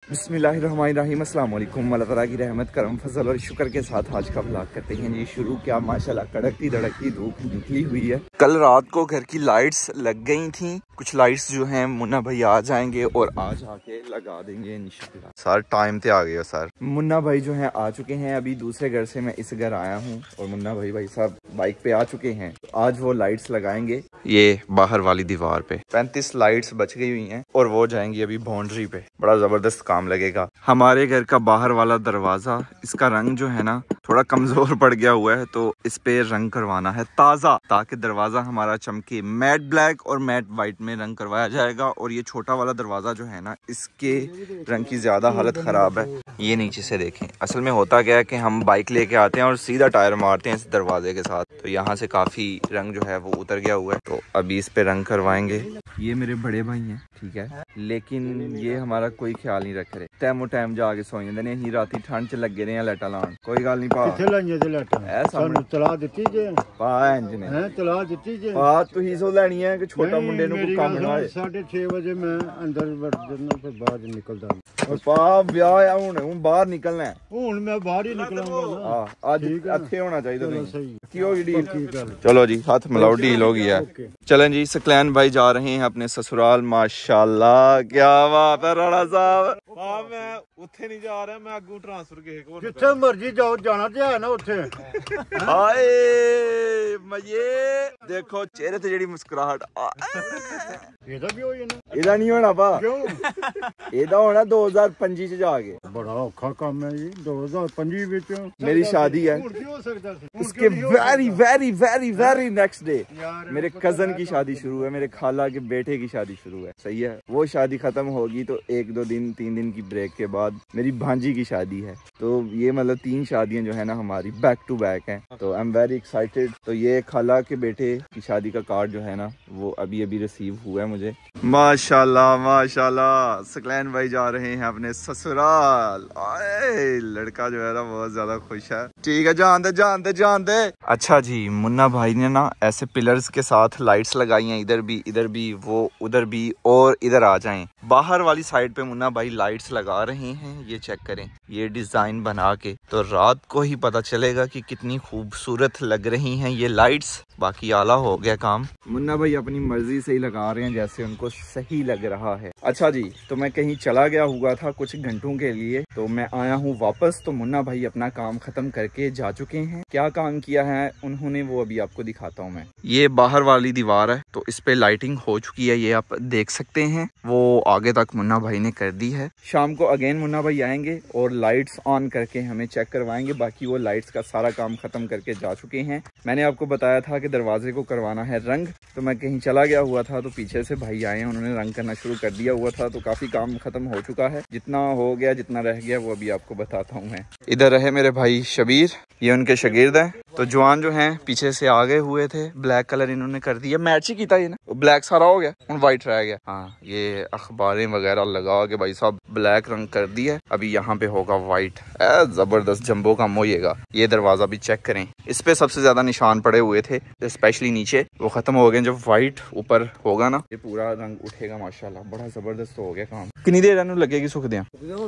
बिस्मिल्लाहिर्रहमानिर्रहीम, अस्सलाम वालेकुम। अल्लाह ताला की रहमत करम फजल और शुक्र के साथ आज का व्लॉग करते हैं जी शुरू। क्या माशाल्लाह कड़कती धड़कती धूप निकली हुई है। कल रात को घर की लाइट्स लग गई थी, कुछ लाइट्स जो हैं मुन्ना भाई आ जाएंगे और आज आके लगा देंगे इंशाल्लाह। सर टाइम पे आ गए सर। मुन्ना भाई जो हैं आ चुके हैं, अभी दूसरे घर से मैं इस घर आया हूँ और मुन्ना भाई साहब बाइक पे आ चुके हैं। तो आज वो लाइट्स लगाएंगे ये बाहर वाली दीवार पे। 35 लाइट्स बच गई हुई हैं और वो जाएंगी अभी बाउंड्री पे। बड़ा जबरदस्त काम लगेगा। हमारे घर का बाहर वाला दरवाजा, इसका रंग जो है ना थोड़ा कमजोर पड़ गया हुआ है, तो इस पे रंग करवाना है ताजा, ताकि दरवाजा हमारा चमके। मैट ब्लैक और मैट वाइट में रंग करवाया जाएगा। और ये छोटा वाला दरवाजा जो है ना, इसके रंग की ज्यादा हालत खराब है। ये नीचे से देखें, असल में होता क्या है कि हम बाइक लेके आते हैं और सीधा टायर मारते हैं इस दरवाजे के साथ, तो यहाँ से काफी रंग जो है वो उतर गया हुआ है। तो अभी इस पे रंग करवाएंगे। ये मेरे बड़े भाई हैं, ठीक है, लेकिन ये हमारा कोई ख्याल नहीं रख रहे। टाइमो टाइम जाके सो जाते हैं। ही राती ठंड च लगे रहे हैं लाइटा लान। कोई गल नहीं पा तला दित्ती जे पा इंज ने हैं तला दित्ती जे पा तुही सो लेनी है कि छोटा मुंडे नु कोई काम ना होए। 6:30 बजे मैं अंदर वड़ जन्ना फिर बाहर निकलदा और पा ब्याह आ हुन बाहर निकलना है। हुन मैं बाहर ही निकलांगा ना। हां आज अच्छे होना चाहिए। तो सही की होगी डील। चलो जी हाथ मिलाओ, डील हो गई है। चलें जी, सकलैन भाई जा रहे हैं अपने ससुराल। माशाल्लाह क्या बात है राणा साहब। हां मैं उथे नहीं जा रहा, मैं अगू ट्रांसफर के को जिथे मर्जी जाओ, जाना ते है ना उथे। हाय मजे देखो चेहरे ते जेडी मुस्कुराहट। एदा भी होई ना, एदा नहीं होना पा, क्यों एदा होना 2025 च जाके। बड़ा औखा काम है जी 2025 विच। मेरी शादी है, हो सकदा सी उसके very very very very next day मेरे कजन की शादी शुरू है, मेरे खाला के बेटे की शादी शुरू है। सही है, वो शादी खत्म होगी तो 1-2 दिन 3 दिन की ब्रेक के बाद मेरी भांजी की शादी है। तो ये मतलब 3 शादियां जो है ना हमारी बैक टू बैक हैं। तो आई एम वेरी एक्साइटेड। तो ये खाला के बेटे की शादी का कार्ड जो है ना वो अभी अभी रिसीव हुआ है मुझे। माशाल्लाह माशाल्लाह, सकलैन भाई जा रहे हैं अपने ससुराल। आए लड़का जो है ना बहुत ज्यादा खुश है। ठीक है, जान दे जान दे जान दे। अच्छा जी, मुन्ना भाई ने ना ऐसे पिलर्स के साथ लाइट्स लगाई हैं, इधर भी वो उधर भी और इधर आ जाएं। बाहर वाली साइड पे मुन्ना भाई लाइट्स लगा रहे हैं। ये चेक करें, ये डिजाइन बना के, तो रात को ही पता चलेगा कि कितनी खूबसूरत लग रही हैं ये लाइट्स। बाकी आला हो गया काम। मुन्ना भाई अपनी मर्जी से ही लगा रहे हैं जैसे उनको सही लग रहा है। अच्छा जी, तो मैं कहीं चला गया हुआ था कुछ घंटों के लिए, तो मैं आया हूँ वापस। तो मुन्ना भाई अपना काम खत्म करके जा चुके हैं। क्या काम किया है उन्होंने वो अभी आपको दिखाता हूँ मैं। ये बाहर वाली दीवार है, तो इस पे लाइटिंग हो चुकी है, ये आप देख सकते हैं। वो आगे तक मुन्ना भाई ने कर दी है। शाम को अगेन मुन्ना भाई आएंगे और लाइट्स ऑन करके हमें चेक करवाएंगे। बाकी वो लाइट्स का सारा काम खत्म करके जा चुके हैं। मैंने आपको बताया था कि दरवाजे को करवाना है रंग, तो मैं कहीं चला गया हुआ था, तो पीछे से भाई आए हैं, उन्होंने रंग करना शुरू कर दिया हुआ था। तो काफी काम खत्म हो चुका है। जितना हो गया जितना रह गया वो अभी आपको बताता हूँ मैं। इधर रहे मेरे भाई शबीर, ये उनके शागिर्द हैं। तो जवान जो हैं पीछे से आगे हुए थे, ब्लैक कलर इन्होंने कर दिया। मैच ही किया ये ना, ब्लैक सारा हो गया, उन व्हाइट रह गया। हाँ, ये अखबारें वगैरह लगा के भाई साहब ब्लैक रंग कर दिया। अभी यहाँ पे होगा व्हाइट। जबरदस्त जंबो काम होइएगा। ये दरवाजा भी चेक करें, इस पे सबसे ज्यादा निशान पड़े हुए थे, स्पेशली नीचे, वो खत्म हो गए। जब व्हाइट ऊपर होगा ना, ये पूरा रंग उठेगा माशाल्लाह। बड़ा जबरदस्त हो गया काम। कितनी देर लगेगी सुख दिया?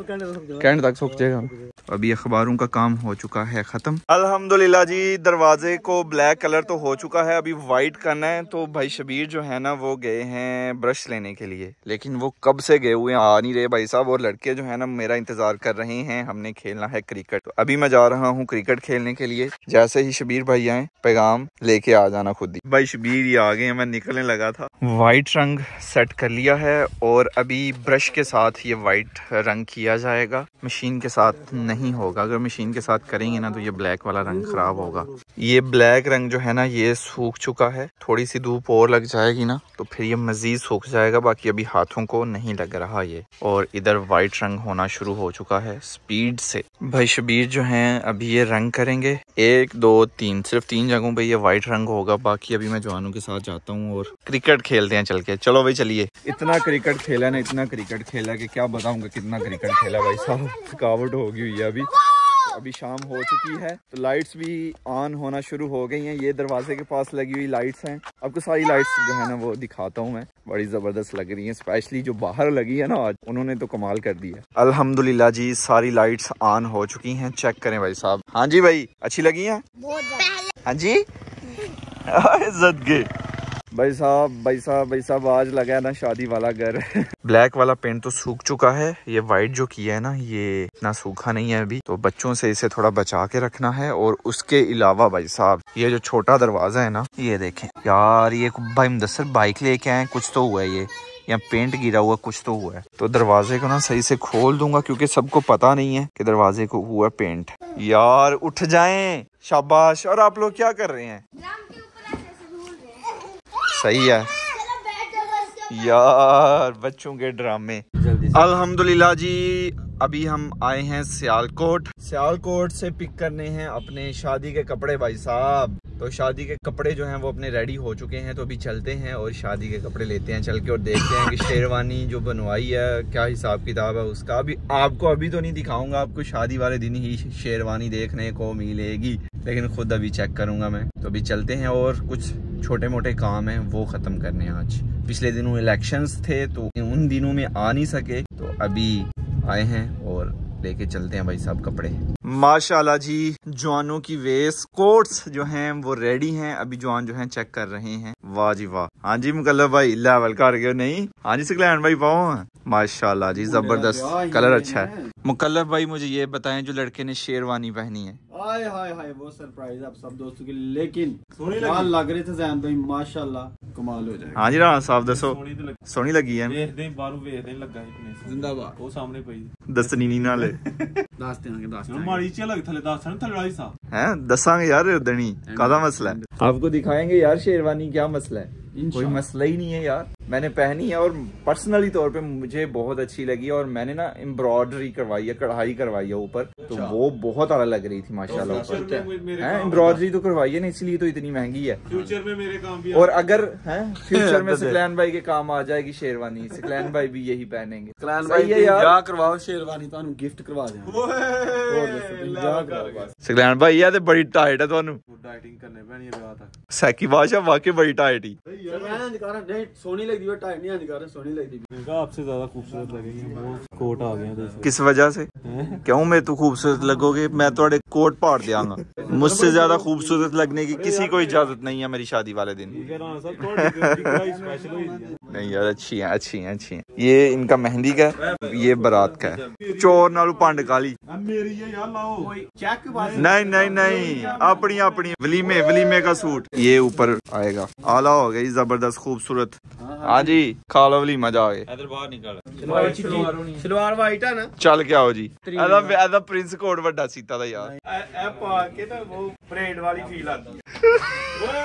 कैंड तक सूख जाएगा। अभी अखबारों का काम हो चुका है खत्म अल्हम्दुलिल्लाह जी। दरवाजे को ब्लैक कलर तो हो चुका है, अभी व्हाइट करना है। तो भाई शबीर जो है ना वो गए हैं ब्रश लेने के लिए, लेकिन वो कब से गए हुए आ नहीं रहे भाई साहब। और लड़के जो है ना मेरा इंतजार कर रहे हैं, हमने खेलना है क्रिकेट। तो अभी मैं जा रहा हूँ क्रिकेट खेलने के लिए। जैसे ही शबीर भाई आए पैगाम लेके आ जाना खुद ही। भाई शबीर ही आ गए, मैं निकलने लगा था। व्हाइट रंग सेट कर लिया है और अभी ब्रश के साथ ये व्हाइट रंग किया जाएगा, मशीन के साथ नहीं होगा। अगर मशीन के साथ करेंगे ना तो ये ब्लैक वाला रंग खराब होगा। ये ब्लैक रंग जो है ना ये सूख चुका है, थोड़ी सी धूप और लग जाएगी ना तो फिर ये मजीद सूख जाएगा। बाकी अभी हाथों को नहीं लग रहा ये। और इधर व्हाइट रंग होना शुरू हो चुका है स्पीड से। भाई शबीर जो हैं अभी ये रंग करेंगे 1 2 3, सिर्फ 3 जगहों पे ये व्हाइट रंग होगा। बाकी अभी मैं जवानों के साथ जाता हूँ और क्रिकेट खेलते हैं चल के। चलो भाई चलिए। इतना क्रिकेट खेला ना, इतना क्रिकेट खेला कि क्या बताऊंगा कितना क्रिकेट खेला भाई साहब। थकावट हो गई हुई है अभी। अभी शाम हो चुकी है तो लाइट्स भी ऑन होना शुरू हो गई हैं। ये दरवाजे के पास लगी हुई लाइट्स हैं। आपको सारी लाइट्स जो है ना वो दिखाता हूँ मैं, बड़ी ज़बरदस्त लग रही हैं। स्पेशली जो बाहर लगी है ना आज, उन्होंने तो कमाल कर दिया। अल्हम्दुलिल्लाह जी सारी लाइट्स ऑन हो चुकी हैं। चेक करें भाई साहब। हाँ जी भाई, अच्छी लगी हैं? हाँ जी इज्जत के भाई साहब आज लगा है ना शादी वाला घर। ब्लैक वाला पेंट तो सूख चुका है, ये वाइट जो किया है ना ये इतना सूखा नहीं है अभी, तो बच्चों से इसे थोड़ा बचा के रखना है। और उसके अलावा भाई साहब ये जो छोटा दरवाजा है ना, ये देखें यार, ये भाई मुदस्सर बाइक लेके आए, कुछ तो हुआ है, ये यहाँ पेंट गिरा हुआ कुछ तो हुआ है। तो दरवाजे को ना सही से खोल दूंगा क्योंकि सबको पता नहीं है कि दरवाजे को हुआ पेंट। यार उठ जाएं, शाबाश। और आप लोग क्या कर रहे हैं? सही है यार, बच्चों के ड्रामे। अल्हम्दुलिल्लाह जी अभी हम आए हैं सियालकोट से पिक करने हैं अपने शादी के कपड़े भाई साहब। तो शादी के कपड़े जो हैं वो अपने रेडी हो चुके हैं, तो अभी चलते हैं और शादी के कपड़े लेते हैं चल के, और देखते हैं कि शेरवानी जो बनवाई है क्या हिसाब किताब है उसका। अभी आपको अभी तो नहीं दिखाऊंगा, आपको शादी वाले दिन ही शेरवानी देखने को मिलेगी, लेकिन खुद अभी चेक करूंगा मैं। तो अभी चलते हैं और कुछ छोटे मोटे काम हैं वो ख़त्म करने हैं आज। पिछले दिनों इलेक्शंस थे तो उन दिनों में आ नहीं सके, तो अभी आए हैं और लेके चलते हैं भाई साहब कपड़े। माशाल्लाह जी जवानों की वेस्ट कोट्स जो हैं वो रेडी हैं। अभी जवान जो हैं चेक कर रहे हैं। वाह जी वाह। हाँ जी मुकल्लफ भाई लेवल कर गए नहीं? हाँ जी सकलैन भाई पाओ। माशाल्लाह जी जबरदस्त कलर अच्छा है। मुकल्लफ भाई मुझे ये बताएं जो लड़के ने शेरवानी पहनी है। हाय हाय हाय वो सरप्राइज आप सब दोस्तों के लिए, लेकिन लग रहे थे जैन भाई माशाल्लाह कमाल हो जाएगा। हाँ जी राना साहब दसो सोहनी लगी है। जिंदाबाद वो सामने पई दसनी नहीं नाले दस देंगे माड़ी च लग थले दस थले वाली सा हैं दसांगे यार दनी कादा मसला है। आपको दिखाएंगे यार शेरवानी क्या मसला है। कोई मसला ही नहीं है यार, मैंने पहनी है और पर्सनली तौर पे मुझे बहुत अच्छी लगी। और मैंने ना एम्ब्रॉयडरी करवाई है, कढ़ाई करवाई है ऊपर, तो वो बहुत अलग लग रही थी माशाल्लाह। ऊपर एम्ब्रॉयडरी तो करवाई है ना, इसलिए तो इतनी महंगी है। फ्यूचर में मेरे काम भी और अगर है फ्यूचर में सकलैन भाई के काम आ जाएगी शेरवानी, सकलैन भाई भी यही पहनेंगे। करवाओ शेरवानी तो गिफ्ट करवा सकलैन भाई यार बड़ी टाइट है ਤੁਹਾਨੂੰ डाइटिंग करने पैनी है विआह तक। सैकी बादशाह वाकई बड़ी टाइट ही सोनी लगती है, टाइट नहीं दिखा रहा, सोनी लगती है। आपसे ज्यादा खूबसूरत लगेगी वो कोट आ गया। किस वजह से? क्यों मैं तो खूबसूरत लगोगे? मैं थोड़े कोट पाड़ दियांगा। मुझसे ज्यादा खूबसूरत लगने की किसी को इजाजत नहीं है मेरी शादी वाले दिन। नहीं यार अच्छी है अच्छी है अच्छी है। ये इनका मेहंदी का है, ये बारात का है। चोर नालू पंड काली नहीं नहीं नहीं अपनी अपनी वलीमे का सूट ये ऊपर आएगा। आला हो गई जबरदस्त खूबसूरत। हाँ जी खा लो वलीमा जाओगे। इधर बाहर निकल सलवार वाइट है ना, चल क्या हो जी ऐसा प्रिंस कोट वड्डा सीता था यार। के ना वो परेड वाली फील आती है।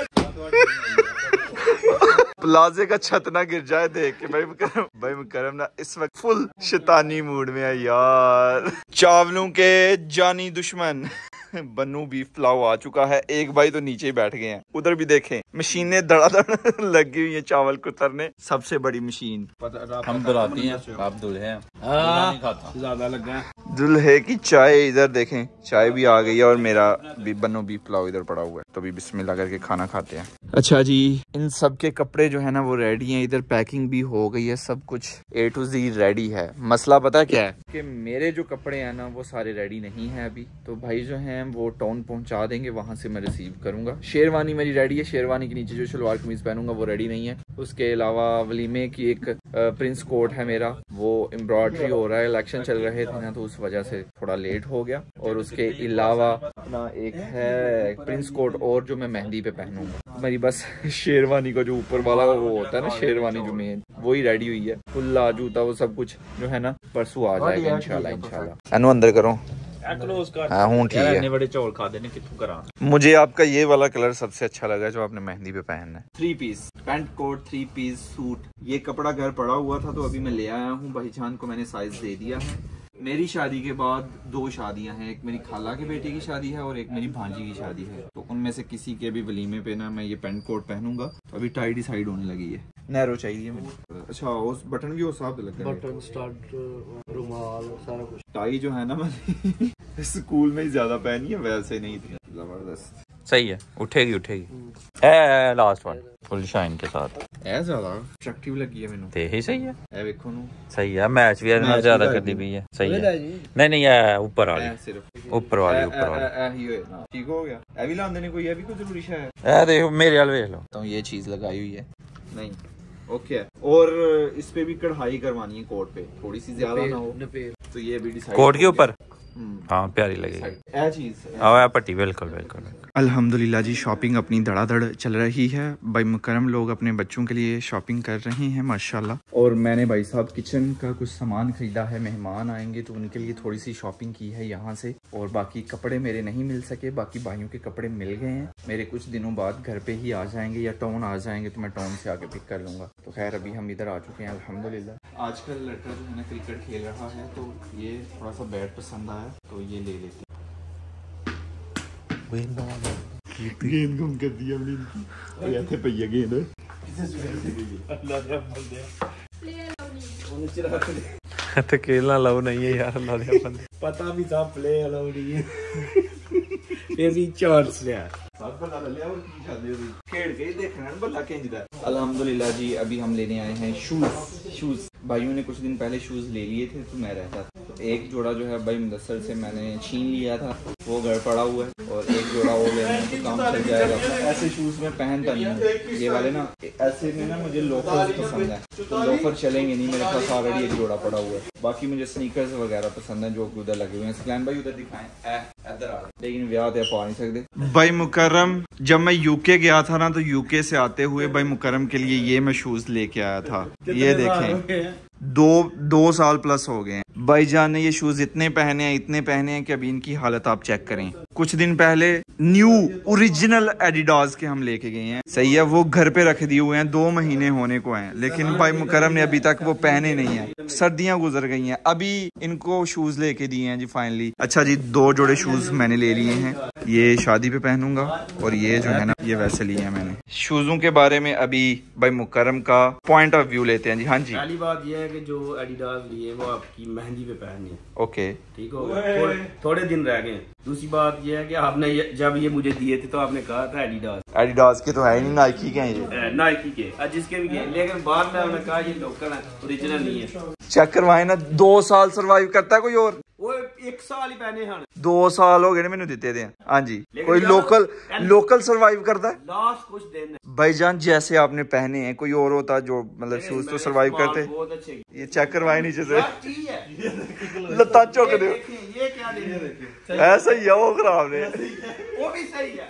प्लाजे का छत ना गिर जाए देख के भाई मुकरम ना इस वक्त फुल शैतानी मूड में है यार। चावलों के जानी दुश्मन बन्नू बीफ पुलाव आ चुका है। एक भाई तो नीचे ही बैठ गए हैं, उधर भी देखें मशीनें धड़ाधड़ लगी हुई है चावल को उतरने। सबसे बड़ी मशीन हम बुलाती हैं, आप दूल्हे हैं नहीं खाता ज्यादा लग गया। दूल्हे की चाय इधर देखें, चाय भी आ गई है और मेरा भी बन्नू बीफ पुलाव इधर पड़ा हुआ है। तो अभी बिस्मिल्लाह करके खाना खाते हैं। अच्छा जी इन सब के कपड़े जो है ना वो रेडी हैं, इधर पैकिंग भी हो गई है, सब कुछ A to Z रेडी है। मसला पता क्या है कि मेरे जो कपड़े हैं ना वो सारे रेडी नहीं है अभी, तो भाई जो हैं वो टाउन पहुंचा देंगे, वहां से मैं रिसीव करूंगा। शेरवानी मेरी रेडी है, शेरवानी के नीचे जो शलवार कमीज पहनूंगा वो रेडी नहीं है। उसके अलावा वलीमे की एक प्रिंस कोट है मेरा, वो एम्ब्रॉयडरी हो रहा है, इलेक्शन चल रहे थे ना तो उस वजह से थोड़ा लेट हो गया। और उसके अलावा अपना एक है प्रिंस कोट और जो मैं मेहंदी पे पहनूंगा। मेरी बस शेरवानी का जो ऊपर वाला वो होता है ना शेरवानी जो मेन, वही रेडी हुई है। खुला जूता वो सब कुछ जो है ना परसों आ जाएगा इंशाल्लाह। एनु अंदर करो। हाँ हूँ ठीक है। बड़े चौल खा देने कितों करा। मुझे आपका ये वाला कलर सबसे अच्छा लगा जो आपने मेहंदी पे पहनना है। 3 piece pant coat 3 piece suit. ये कपड़ा घर पड़ा हुआ था तो अभी मैं ले आया हूँ। भाईजान को मैंने साइज दे दिया है। मेरी शादी के बाद 2 शादियां हैं, एक मेरी खाला के बेटे की शादी है और एक मेरी भांजी की शादी है। तो उनमें से किसी के भी वलीमे पे ना मैं ये पैंट कोट पहनूंगा। तो अभी टाई डिसाइड होने लगी है। नैरो चाहिए मुझे। अच्छा उस बटन भी उस हिसाब से लगता है, बटन स्टड रुमाल सारा कुछ। टाई जो है ना मैंने स्कूल में ही ज्यादा पहनी है, वैसे नहीं थी। जबरदस्त सही है, उठेगी ए लास्ट वन फुल शाइन के साथ है, ज्यादा अट्रैक्टिव लगी है मैंने। ते ही सही है, ए देखो नु सही है। मैच भी ना ज्यादा कर दी भी है, सही है। नहीं ये ऊपर वाली, सिर्फ ऊपर वाली ही होए ना, ठीक हो गया। ए भी लांदे ने कोई, ए भी कोई जरूरी है। ए देखो मेरे वाल देख लो, तो ये चीज लगाई हुई है नहीं, ओके। और इस पे भी कढ़ाई करवानी है कोट पे, थोड़ी सी ज्यादा ना हो, तो ये भी डिसाइड कोट के ऊपर। हाँ प्यारी लगेगी ये चीज। पट्टी बिल्कुल बिल्कुल। अल्हम्दुलिल्लाह जी, शॉपिंग अपनी धड़ाधड़ चल रही है। भाई मुकरम लोग अपने बच्चों के लिए शॉपिंग कर रहे हैं माशाल्लाह। और मैंने भाई साहब किचन का कुछ सामान खरीदा है, मेहमान आएंगे तो उनके लिए थोड़ी सी शॉपिंग की है यहाँ से। और बाकी कपड़े मेरे नहीं मिल सके, बाकी भाइयों के कपड़े मिल गए हैं। मेरे कुछ दिनों बाद घर पे ही आ जाएंगे या टाउन आ जाएंगे, तो मैं टाउन से आके पिक कर लूँगा। तो खैर अभी हम इधर आ चुके हैं अल्हम्दुलिल्लाह। आजकल लड़का जो है ना क्रिकेट खेल रहा है, तो ये थोड़ा सा बैट पसंद आया तो ये ले लेते। गेंद गुम कर दिया हमने, थे भैया गेंद तो खेलना अलाउ नहीं है यार, अल्लाह दे बंदे। पता भी था प्ले अलाउ नहीं है, फिर भी चांस लिया। अल्हम्दुलिल्लाह जी, अभी हम लेने आए हैं शूज। भाइयों ने कुछ दिन पहले शूज ले लिए थे, तो मैं रहता था। तो एक जोड़ा जो है भाई मुदस्सर से मैंने छीन लिया था, वो घर पड़ा हुआ है, और एक जोड़ा वो लेना तो काम चल जाएगा। ऐसे शूज में पहनता नहीं हूँ, ये वाले ना ऐसे में ना मुझे लोफर पसंद है, तो लोफर चलेंगे नहीं, मेरे पास ऑलरेडी एक जोड़ा पड़ा हुआ है। बाकी मुझे स्नीकर्स वगैरह पसंद है जो उधर लगे हुए हैं। स्लैन भाई उधर दिखाएं, इधर आ, लेकिन ब्याह पे पा नहीं सकते। भाई मुकर्रम जब मैं यूके गया था ना, तो यूके से आते हुए भाई मुकर्रम के लिए ये मैं शूज लेके आया था। ये देखें, दो साल प्लस हो गए हैं। भाईजान ने ये शूज इतने पहने हैं कि अभी इनकी हालत आप चेक करें। कुछ दिन पहले न्यू ओरिजिनल एडिडास के हम लेके गए हैं, सही है, वो घर पे रख दिए हुए हैं, 2 महीने होने को हैं, लेकिन भाई मुकर्रम ने अभी तक वो पहने नहीं है। सर्दियां गुजर गई हैं, अभी इनको शूज लेके दिए हैं जी फाइनली। अच्छा जी, 2 जोड़े शूज मैंने ले लिए हैं, ये शादी पे पहनूंगा, और ये जो है ना ये वैसे लिए हैं मैंने। शूजों के बारे में अभी भाई मुकर्रम का पॉइंट ऑफ व्यू लेते हैं जी। हाँ जी, पहली बात ये है कि जो एडिडास लिए वो आपकी मेहंदी पे पहननी है, ओके ठीक हो गया, थोड़े दिन रह गए। दूसरी बात ये है कि आपने जब ये मुझे दिए थे तो आपने कहा था एडिडास के तो है नहीं, नाइकी के हैं ये, नाइकी के, जिसके भी, लेकिन बाद में आपने कहा ये लोकल है, ओरिजिनल नहीं है। चेक करवाए ना, 2 साल सर्वाइव करता है कोई और, वो 1 साल ही पहने हैं, 2 साल हो गए मैंने देते थे। हाँ जी, कोई लोकल सर्वाइव करता है लास्ट कुछ दिन। भाईजान जैसे आपने पहने हैं, कोई और होता जो मतलब शूज तो सर्वाइव करते। बहुत अच्छे, ये चेक करवाए नीचे से, लता चौक दो, ये क्या देखे, ऐसा ही है, वो खराब है, वो भी सही है।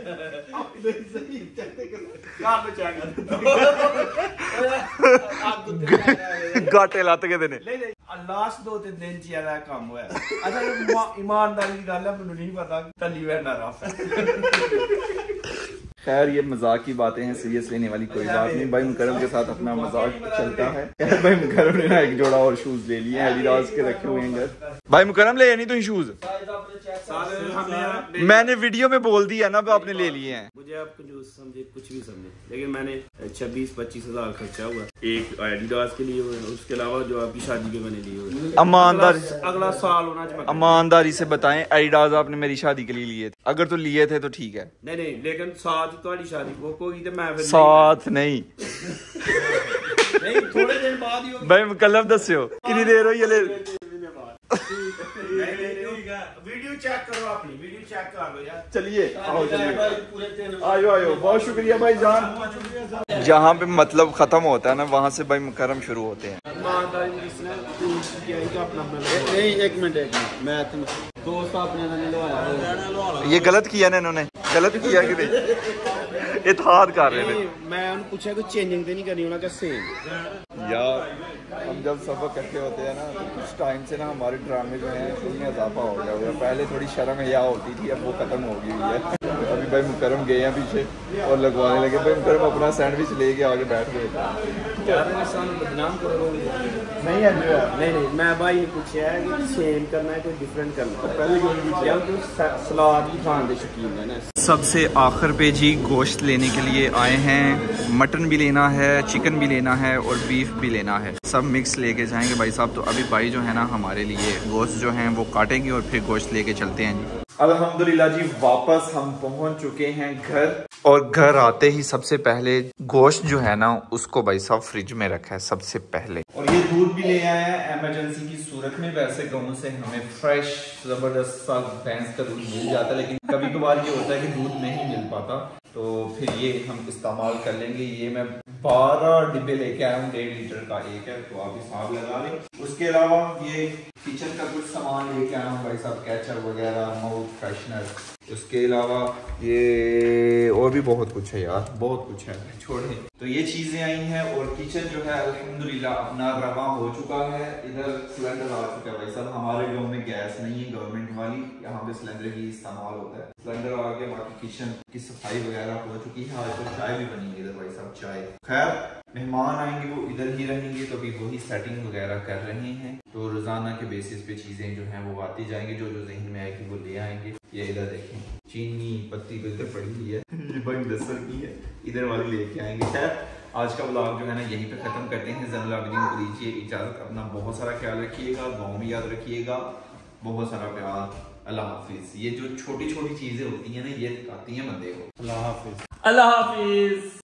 गाटे लत के देने लास्ट 2-3 दिन ज्यादा काम हुआ। अच्छा ईमानदारी की गल है, मैंने नहीं पता तली हुआ ना रफ है। खैर ये मजाक की बातें हैं, सीरियस लेने वाली कोई बात नहीं। भाई मुकर्रम के साथ अपना मजाक चलता है। भाई मुकर्रम ने ना 1 जोड़ा और शूज ले लिए हैं, एडिडास के रखे हुए हैं घर। भाई मुकर्रम ले नहीं तो शूज, मैंने वीडियो में बोल दिया ना, आपने ले लिए हैं। मुझे आप कंजूस समझे, कुछ भी समझे, लेकिन मैंने 26-25 हजार खर्चा हुआ एक एडिडास के लिए, उसके अलावा जो आपकी शादी के मैंने लिए हुए। अगला साल होना चाहिए। ईमानदारी से बताएं, एडिडास आपने मेरी शादी के लिए लिए थे? अगर तो लिए थे तो ठीक है, नहीं, लेकिन साथ तो शादी वो कोई तो मैं साथ नहीं थोड़े दिन बाद ही भाई मुकल्लफ दस्यो कितनी देर हुई है? वीडियो चेक करो, अपनी वीडियो चेक कर लो यार। चलिए आयो बहुत शुक्रिया भाई जान। जहाँ पे मतलब खत्म होता है ना, वहाँ से भाई मुकर्रम शुरू होते हैं। नहीं, एक मिनट मैं दोस्त अपने ये गलत किया ना इन्होंने, गलत किया कि नहीं? इत्तेहाद कर रहे थे। मैं पूछा कुछ चेंजिंग तो नहीं करनी, उन्होंने सेम। यार हम जब सबक इकट्ठे होते हैं ना, तो कुछ टाइम से ना हमारे ड्रामे जो हैं उनमें इजाफा हो गया हुआ। पहले थोड़ी शर्म हया होती थी, अब वो खत्म हो गई हुई है। अभी भाई मुकर्रम गए हैं पीछे और लगवाने लगे। भाई मुकर्रम अपना सैंडविच लेके आगे बैठ गए। बदनाम करोगे नहीं है नहीं मैं भाई ने पूछा है कि सेम करना है कोई डिफरेंट करना है पहले सलाद की खाने के शौकीन है ना। सबसे आखिर पे जी गोश्त लेने के लिए आए हैं। मटन भी लेना है, चिकन भी लेना है और बीफ भी लेना है, सब मिक्स लेके जाएंगे भाई साहब। तो अभी भाई जो है ना हमारे लिए गोश्त जो है वो काटेंगे और फिर गोश्त लेके चलते हैं जी। अल्हम्दुलिल्लाह जी वापस हम पहुंच चुके हैं घर, और घर आते ही सबसे पहले गोश्त जो है ना उसको भाई साहब फ्रिज में रखा है सबसे पहले। और ये दूध भी ले आए हैं इमरजेंसी की सूरत में। वैसे गाँव से हमें फ्रेश जबरदस्त सा भैंस का दूध मिल जाता है, लेकिन कभी कभार ये होता है कि दूध नहीं मिल पाता, तो फिर ये हम इस्तेमाल कर लेंगे। ये मैं 12 डिब्बे लेके आया हूँ, 1.5 लीटर का एक है, तो आप हिसाब लगा लें। उसके अलावा ये किचन का कुछ सामान लेके आया हूँ भाई साहब, केचप वगैरह, माउथ फ्रेशनर। उसके अलावा ये और भी बहुत कुछ है यार, बहुत कुछ है, छोड़े। तो ये चीजें आई हैं, और किचन जो है अल्हम्दुलिल्लाह अपना रवा हो चुका है। इधर सिलेंडर आ चुका है भाई साहब। हमारे गाँव में गैस नहीं है गवर्नमेंट वाली, यहाँ पे सिलेंडर ही इस्तेमाल होता है। सिलेंडर आ गया, बाकी किचन की सफाई वगैरह हो चुकी है। आज तो चाय भी बनी इधर भाई साहब, चाय। खैर मेहमान आएंगे वो इधर ही रहेंगे, तो अभी वही सेटिंग वगैरह कर रहे हैं। तो रोजाना के बेसिस पे चीजें जो हैं वो आती जाएंगी, जो जो जहन में आएगी वो ले आएंगे। ये इधर देखें चीनी पत्ती तो इधर पड़ी हुई है, ये बड़ी दस्तर की है, इधर वाली लेके आएंगे। खैर आज का ब्लॉग जो है ना यहीं पे खत्म करते हैं। ज़ैनुल आबिदीन को दीजिए इजाजत, अपना बहुत सारा ख्याल रखिएगा, गाँव में याद रखिएगा, बहुत सारा प्यार। अल्लाह हाफिज। ये जो छोटी छोटी चीजें होती हैं ना ये आती हैं बंदे को। अल्लाह हाफिज। अल्लाह हाफिज।